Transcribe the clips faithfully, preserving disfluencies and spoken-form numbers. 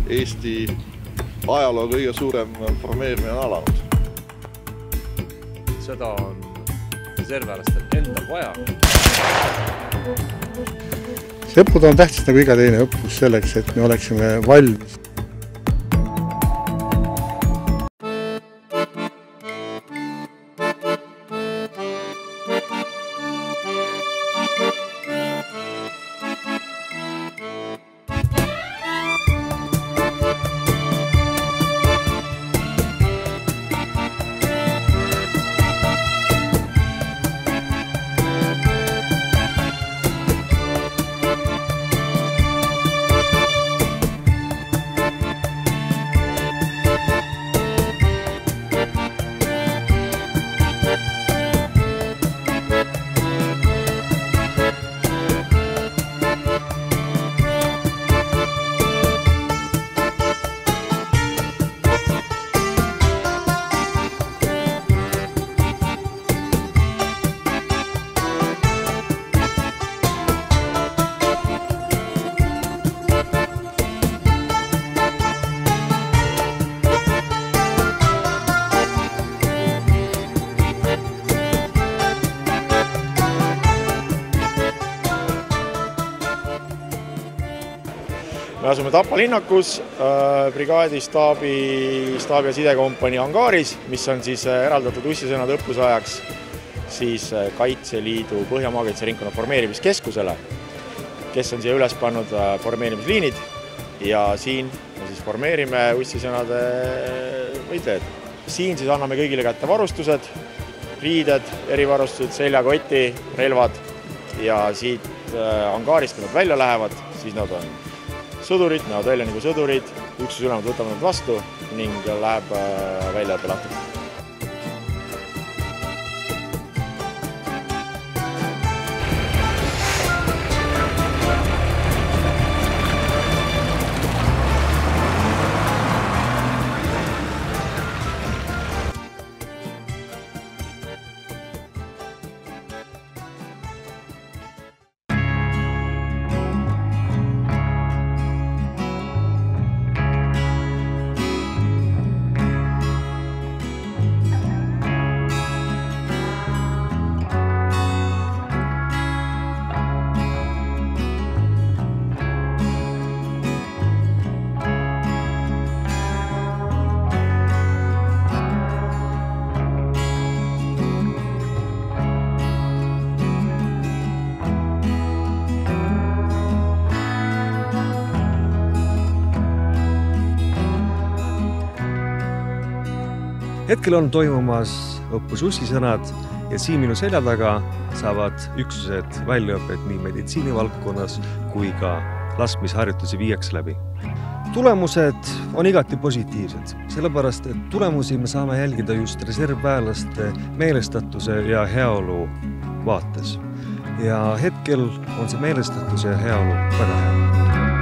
Eesti ajaloo kõige suurem formeerimine on alanud. Seda on reservväelastel endal vaja. Õppud on tähtsad nagu iga teine õppus selleks, et me oleksime valmis. Me asume Tapa linnakus, brigaadi staabi, staabi ja sidekompanii hangaaris, mis on siis eraldatud ussisõnade õppuse ajaks siis Kaitseliidu Põhja-Maakaitseringkonna formeerimiskeskusele, kes on siia üles pannud formeerimisliinid ja siin me siis formeerime ussisõnade võitlejad. Siin siis anname kõigile kätte varustused, riided, erivarustused, seljakoti, relvad ja siit hangaarist, kui nad välja lähevad, siis nad on sõdurid, näevad välja nagu sõdurid, üksus ülemad võtavad nad vastu ning läheb väljaõppe lahti. Hetkel on toimumas õppus ussisõnad ja siin minu selja taga saavad üksused väljaõpet nii meditsiinivaldkonnas kui ka laskmisharjutusi viiakse läbi. Tulemused on igati positiivsed, sellepärast et tulemusi me saame jälgida just reservväelaste meelestatuse ja heaolu vaates. Ja hetkel on see meelestatus ja heaolu väga hea.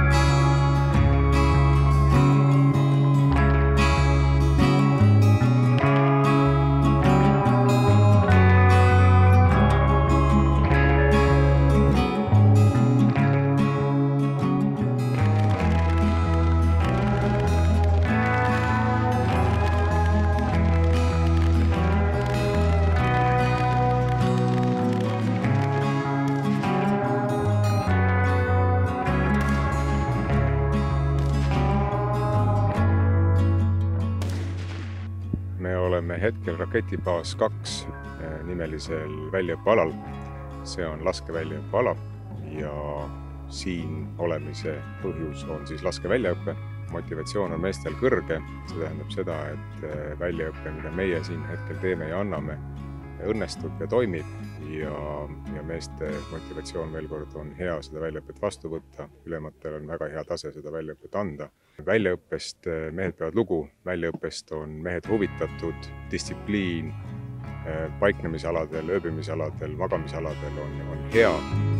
Me oleme hetkel raketibaas kaks nimelisel väljaõppealal. See on laskeväljaõppeala ja siin olemise põhjus on siis laskeväljaõppe. Motivatsioon on meestel kõrge. See tähendab seda, et väljaõppe, mida meie siin hetkel teeme ja anname, õnnestub ja toimib ja, ja meeste motivatsioon veel kord on hea seda väljaõpet vastu võtta. Ülematel on väga hea tase seda väljaõpet anda. Väljaõppest mehed peavad lugu, väljaõppest on mehed huvitatud, distsipliin paiknemisaladel, ööbimisaladel, magamisaladel on, on hea.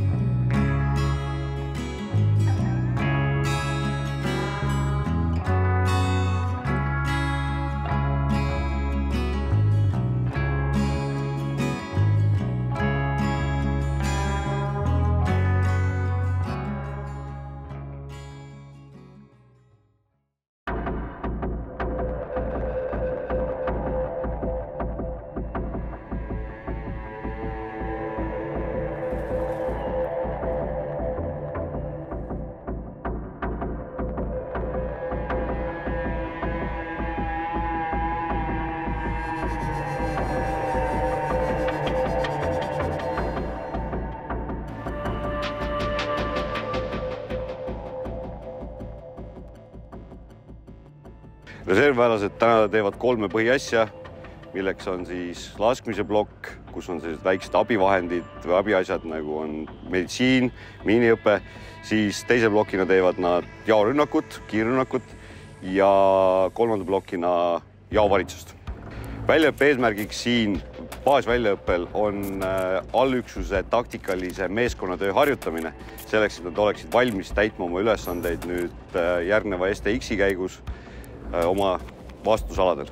Reservväelased täna teevad kolme põhiasja, milleks on siis laskmise plokk, kus on sellised väiksed abivahendid või abiasjad, nagu on meditsiin, miiniõpe. Siis teise blokina teevad nad jaorünnakut, kiirrünnakut ja kolmanda blokina jaovalitsust. Väljaõppe eesmärgiks siin baasväljaõppel on allüksuse taktikalise meeskonnatöö harjutamine, selleks, et nad oleksid valmis täitma oma ülesandeid nüüd järgneva S T X-i käigus oma vastutusaladel.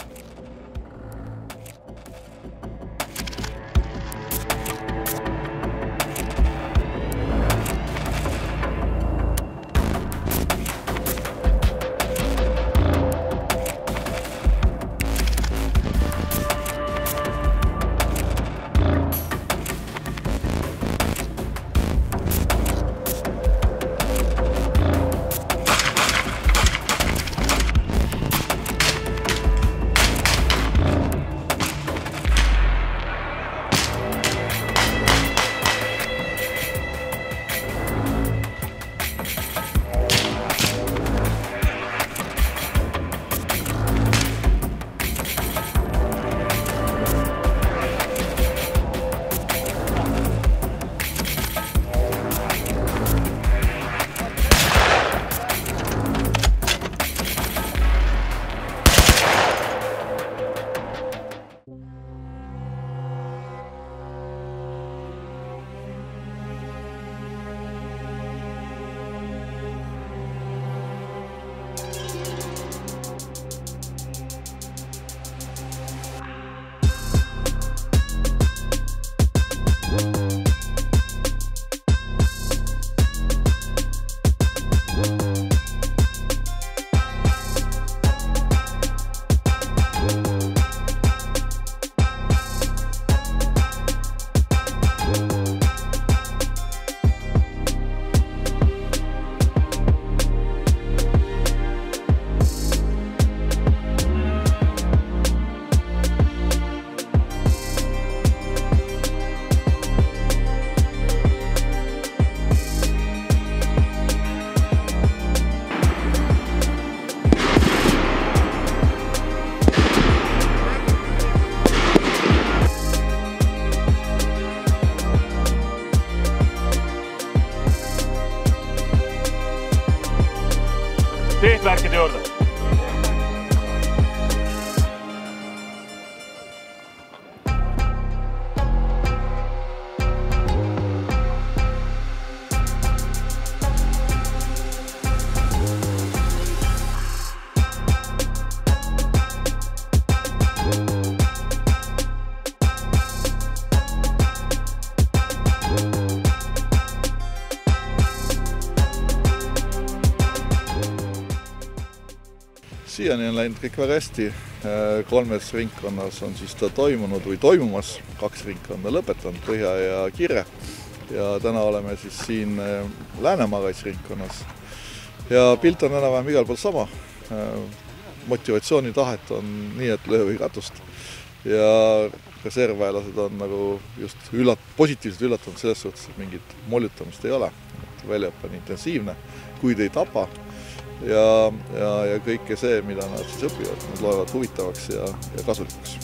Tehtmärkide juurde. Siiani on läinud kõik väga hästi. Kolmes ringkonnas on siis ta toimunud või toimumas. Kaks ringkonda lõpetanud, Põhja ja Kirre. Ja täna oleme siis siin Läänemaa kaitsringkonnas. Ja pilt on enam-vähem igal pool sama. Motivatsioonitahet on nii, et löö või katust. Ja reservväelased on nagu just üllat, positiivselt üllatunud selles suhtes, et mingit moljutamist ei ole. Väljaõpe on intensiivne, kuid ei tapa. Ja, ja, ja kõike see, mida nad siis õpivad, nad loevad huvitavaks ja, ja kasulikuks.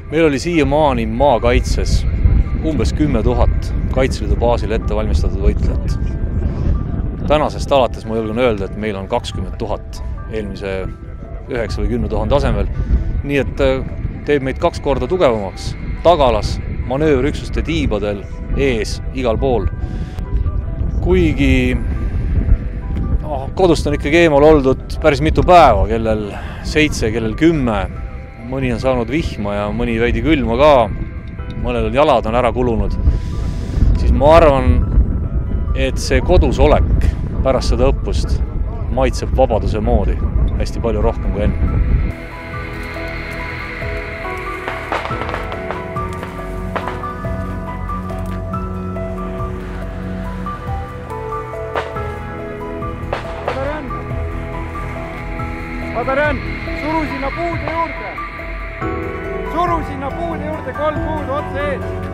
Meil oli siiamaani maakaitses umbes kümme tuhat Kaitseliidu baasil ette valmistatud võitlejat. Tänasest alates ma julgen öelda, et meil on kakskümmend tuhat eelmise üheksa või kümne tuhande tasemel. Nii et teeb meid kaks korda tugevamaks. Tagalas, manööverüksuste tiibadel, ees, igal pool. Kuigi oh, kodust on ikkagi eemal oldud päris mitu päeva, kellel seitse, kellel kümme. Mõni on saanud vihma ja mõni veidi külma ka. Mõnel jalad on ära kulunud. Siis ma arvan, et see kodus olek pärast seda õppust maitseb vabaduse moodi hästi palju rohkem kui enne. Padaren, suru sinna puude juurde! Suru sinna puude juurde, kolm puud otse ees!